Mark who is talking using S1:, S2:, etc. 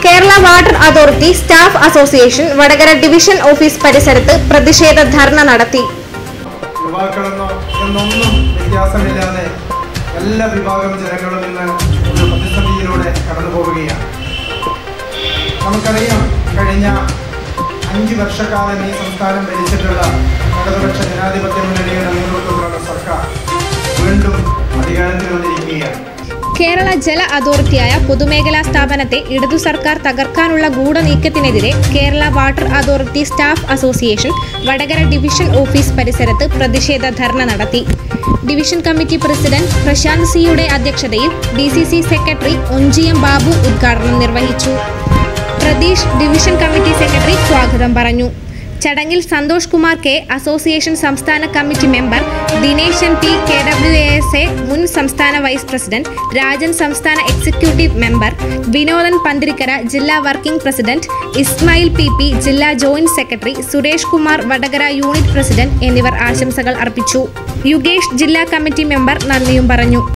S1: Kerala water authority staff association Vadakara division office പരിസരത്ത് പ്രതിഷേധ ധർണ നടത്തി.
S2: വ്യത്യാസമില്ലാതെ എല്ലാ വിഭാഗം ജനങ്ങളും ഇന്ന് ഒരു പ്രതിസന്ധിയിലൂടെ കടന്നു പോവുകയാണ്. നമുക്കറിയാം, കഴിഞ്ഞ 5 വർഷക്കാലം ഈ സംസ്ഥാനം ഭരിച്ചിട്ടുള്ള ഇടതുപക്ഷ ജനാധിപത്യ മുന്നണിയുടെ നേതൃത്വത്തിലുള്ള സർക്കാർ വീണ്ടും അധികാരത്തിൽ വന്നിരിക്കുകയാണ്.
S1: കേരള ജല അതോറിറ്റിയായ പൊതുമേഖലാ സ്ഥാപനത്തെ ഇടതു സർക്കാർ തകർക്കാനുള്ള ഗൂഢനീക്കത്തിനെതിരെ Kerala water authority staff association Vadakara division office പരിസരത്ത് പ്രതിഷേധ ധർണ നടത്തി. ഡിവിഷൻ കമ്മിറ്റി പ്രസിഡന്റ് പ്രശാന്ത് സിയുടെ അധ്യക്ഷതയിൽ DCC സെക്രട്ടറി ഒഞ്ചിയം ബാബു ഉദ്ഘാടനം നിർവഹിച്ചു. പ്രതീഷ് ഡിവിഷൻ കമ്മിറ്റി സെക്രട്ടറി സ്വാഗതം പറഞ്ഞു. ചടങ്ങിൽ സന്തോഷ് കുമാർ കെ, അസോസിയേഷൻ സംസ്ഥാന committee member Dinesh NP, KWASA മുൻ സംസ്ഥാന വൈസ് പ്രസിഡന്റ് രാജൻ, സംസ്ഥാന എക്സിക്യൂട്ടീവ് മെമ്പർ വിനോദൻ പന്തിരിക്കര, ജില്ലാ വർക്കിംഗ് പ്രസിഡന്റ് ഇസ്മായിൽ PP, ജില്ലാ joint secretary Suresh Kumar, Vadakara unit president എന്നിവർ ആശംസകൾ അർപ്പിച്ചു. യുഗേഷ് ജില്ലാ കമ്മിറ്റി മെമ്പർ നന്ദിയും പറഞ്ഞു.